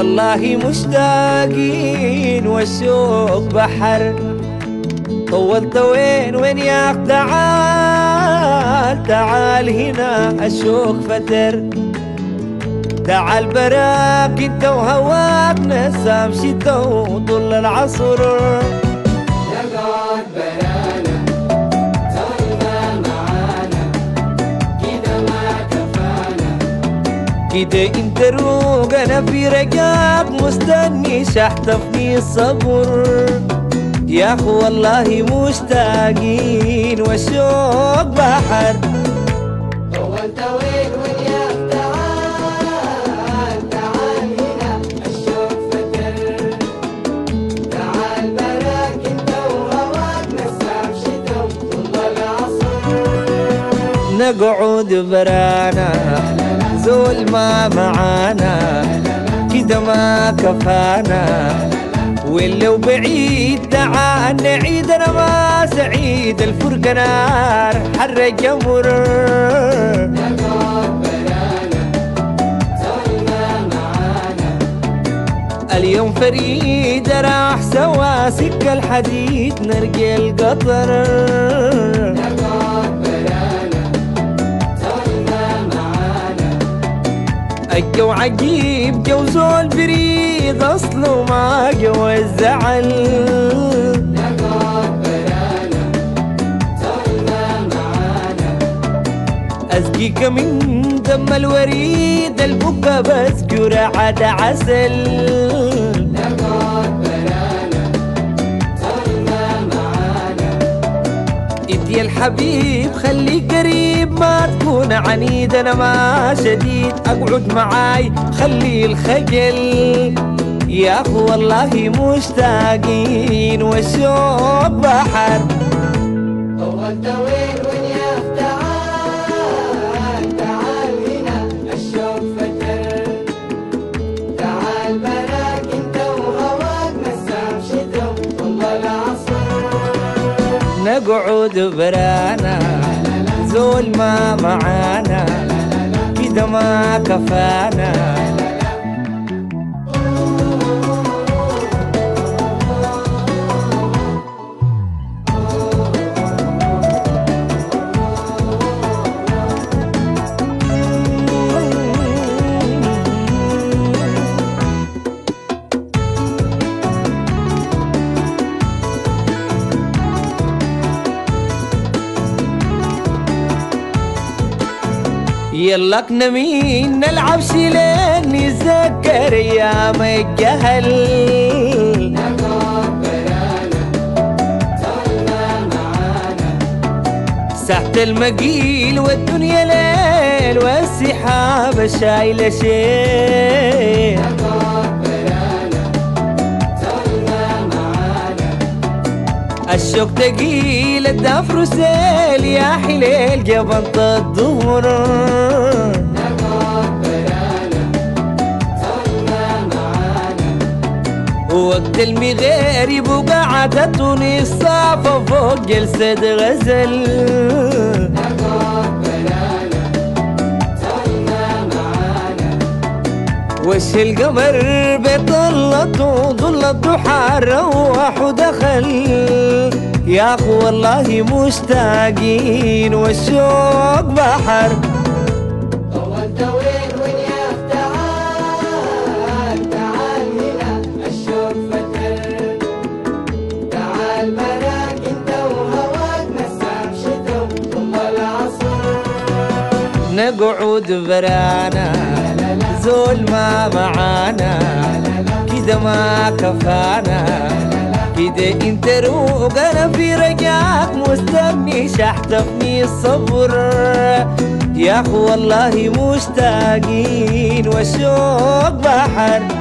والله مشتاقين والشوق بحر. طولت وين ياك تعال تعال هنا الشوق فتر. تعال براك انت وهواك نسام شتا وطل العصر. نقعد برانا طلنا معانا كده ما كفانا. كده انت روق انا في رجاك مستني شحتفني الصبر. يا اخو والله مشتاقين والشوق بحر. طولت وين ياك تعال تعال هنا الشوق فتر. تعال براك انت وهواك نسام شتا وطل العصر. نقعد برانا زول ما معانا كده ما كفانا. ولو بعيد تعال نعيد انا ما سعيد الفرقة نار حر جمر. نقعد برانا طلنا معانا اليوم فريد راح سوا سكة الحديد نرجع القطر. نقعد برانا طلنا معانا الجو عجيب جو زول بريد اصله ما جو الزعل. نقعد برانا طلنا معانا اسقيك من دم الوريد البكا بسكر عاد عسل. نقعد برانا طلنا معانا ادي الحبيب خليك قريب ما تكون عنيد انا ما شديد اقعد معاي خلي الخجل. يا اخو والله مشتاقين والشوق بحر. طولت وين ياك تعال تعال هنا الشوق فتر. تعال براك انت وهواك نسام شتا وطل العصر. نقعد برانا زول ما معانا كده ما كفانا. يلا نمين نلعب شيلين نتذكر ايام الجهل. نقعد برانا طلنا معانا ساحة المقيل والدنيا ليل والسحاب شايلة شيل. نقعد برانا طلنا معانا الشوق تقيل الدفر سيل يا حليل جبنت الظهر. نقعد برانا طلنا معانا وقت المغير بقعدتني الصافة فوق جلسة غزل. نقعد برانا طلنا معانا وش القمر بطلته ظل الضحى روح ودخل. يا اخو والله مشتاقين والشوق بحر. طولت وين ياك تعال تعال هنا الشوق فتر. تعال براك انت وهواك نسام شتا وطل العصر. نقعد برانا زول ما معانا كده ما كفانا. كده انت روق انا في رجاك مستني شحتفني الصبر. يا اخو والله مشتاقين والشوق بحر.